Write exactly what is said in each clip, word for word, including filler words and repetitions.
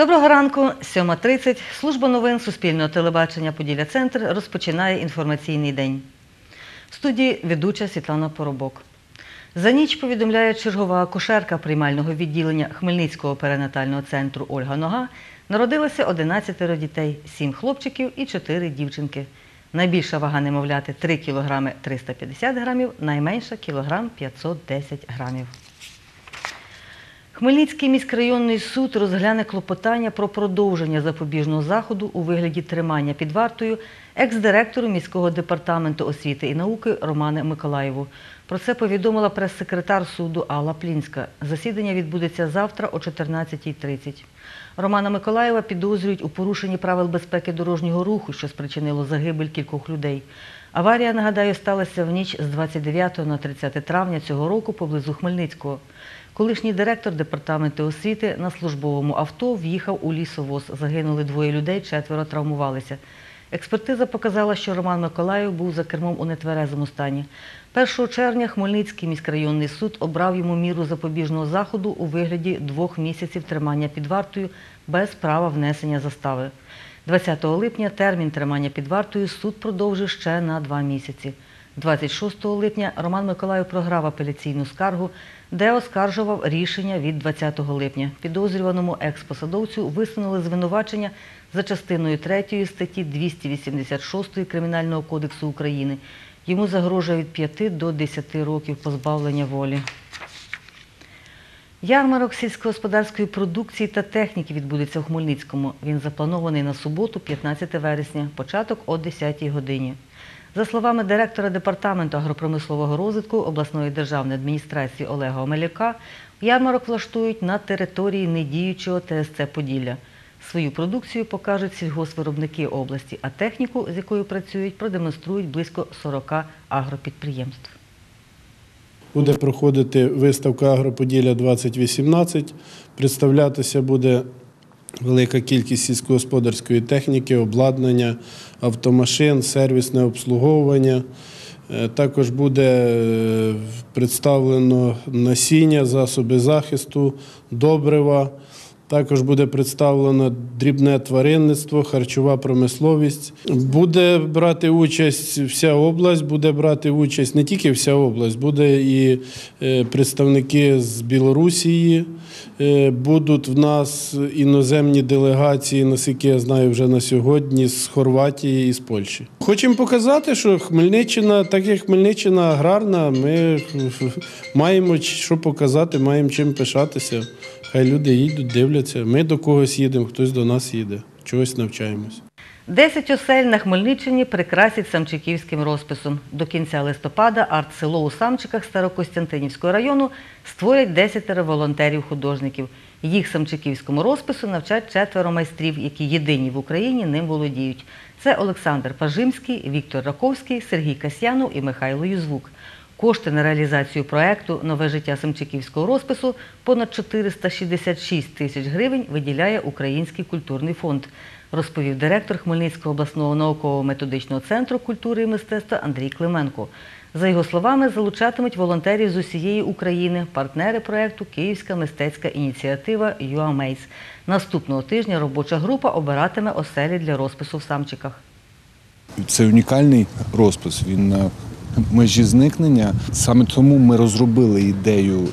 Доброго ранку, сьома тридцять. Служба новин Суспільного телебачення «Поділля-Центр» розпочинає інформаційний день. В студії ведуча Світлана Поробок. За ніч, повідомляє чергова акушерка приймального відділення Хмельницького перинатального центру Ольга Нога, народилося одинадцятеро дітей, сім хлопчиків і чотири дівчинки. Найбільша вага немовляти – три кілограми триста п'ятдесят грамів, найменша – кілограм п'ятсот десять грамів. Хмельницький міськрайонний суд розгляне клопотання про продовження запобіжного заходу у вигляді тримання під вартою екс-директору міського департаменту освіти і науки Роману Миколаєву. Про це повідомила прес-секретар суду Алла Плінська. Засідання відбудеться завтра о чотирнадцятій тридцять. Романа Миколаєва підозрюють у порушенні правил безпеки дорожнього руху, що спричинило загибель кількох людей. Аварія, нагадаю, сталася в ніч з двадцять дев'ятого на тридцяте травня цього року поблизу Хмельницького. Колишній директор департаменту освіти на службовому авто в'їхав у лісовоз. Загинули двоє людей, четверо травмувалися. Експертиза показала, що Роман Миколаєв був за кермом у нетверезому стані. першого червня Хмельницький міськрайонний суд обрав йому міру запобіжного заходу у вигляді двох місяців тримання під вартою без права внесення застави. двадцятого липня термін тримання під вартою суд продовжив ще на два місяці. двадцять шостого липня Роман Миколаєв програв апеляційну скаргу, де оскаржував рішення від двадцятого липня. Підозрюваному екс-посадовцю висунули звинувачення за частиною третьої статті двісті вісімдесят шість Кримінального кодексу України. Йому загрожує від п'яти до десяти років позбавлення волі. Ярмарок сільськогосподарської продукції та техніки відбудеться в Хмельницькому. Він запланований на суботу, п'ятнадцяте вересня, початок о десятій годині. За словами директора Департаменту агропромислового розвитку обласної державної адміністрації Олега Омеляка, ярмарок влаштують на території недіючого Те Ес Це «Поділля». Свою продукцію покажуть сільгоспвиробники області, а техніку, з якою працюють, продемонструють близько сорока агропідприємств. Буде проходити виставка «Агроподілля двадцять вісімнадцять». Представлятися буде велика кількість сільськогосподарської техніки, обладнання, автомашин, сервісне обслуговування. Також буде представлено насіння, засоби захисту, добрива. Також буде представлено дрібне тваринництво, харчова промисловість. Буде брати участь вся область, буде брати участь не тільки вся область, буде і представники з Білорусії, будуть в нас іноземні делегації, наскільки я знаю вже на сьогодні, з Хорватії і з Польщі. Хочемо показати, що Хмельниччина, так як Хмельниччина аграрна, ми маємо що показати, маємо чим пишатися. Хай люди їдуть, дивляться. Ми до когось їдемо, хтось до нас їде. Чогось навчаємось. Десять осель на Хмельниччині прикрасять самчиківським розписом. До кінця листопада арт-село у Самчиках Старокостянтинівського району створять десятеро волонтерів-художників. Їх самчиківському розпису навчать четверо майстрів, які єдині в Україні ним володіють. Це Олександр Пажимський, Віктор Раковський, Сергій Касьянов і Михайло Юзвук. Кошти на реалізацію проєкту «Нове життя самчиківського розпису» понад чотириста шістдесят шість тисяч гривень виділяє Український культурний фонд, розповів директор Хмельницького обласного науково-методичного центру культури і мистецтва Андрій Клименко. За його словами, залучатимуть волонтерів з усієї України, партнери проєкту «Київська мистецька ініціатива «ЮАМЕЙС». Наступного тижня робоча група обиратиме оселі для розпису в Самчиках. Це унікальний розпис, він на межі зникнення. Саме тому ми розробили ідею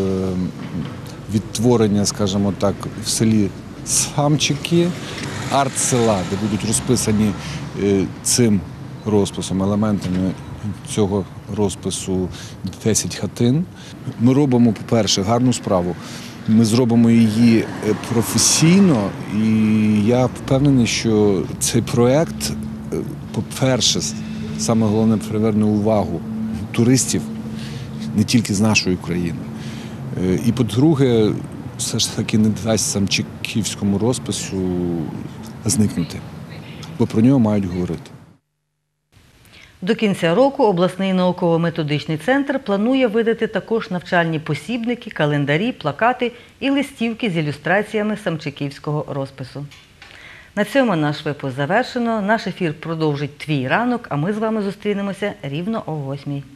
відтворення, скажімо так, в селі Самчики, арт-села, де будуть розписані цим розписом, елементами цього розпису десять хатин. Ми робимо, по-перше, гарну справу. Ми зробимо її професійно, і я впевнений, що цей проєкт, по-перше, саме головне, приверне увагу туристів не тільки з нашої країни. І, по-друге, все ж таки не дасть самчиківському розпису зникнути, бо про нього мають говорити. До кінця року обласний науково-методичний центр планує видати також навчальні посібники, календарі, плакати і листівки з ілюстраціями самчиківського розпису. На цьому наш випуск завершено. Наш ефір продовжить «Твій ранок», а ми з вами зустрінемося рівно о восьмій.